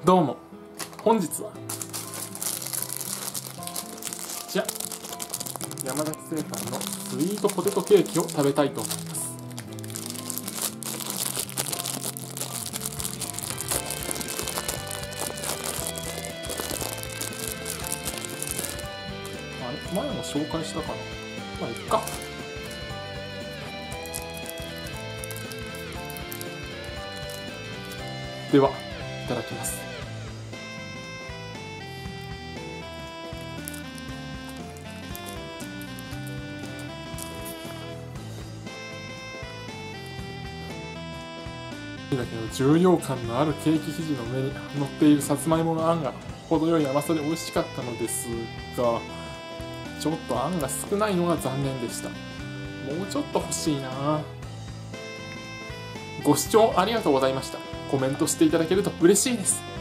どうも、本日はじゃ山崎製パンのスイートポテトケーキを食べたいと思います。あれ前も紹介したかな。まあいっか。では、いただきます。だけど重量感のあるケーキ生地の上に乗っているさつまいものあんが程よい甘さで美味しかったのですが、ちょっとあんが少ないのが残念でした。もうちょっと欲しいな。ご視聴ありがとうございました。コメントしていただけると嬉しいです。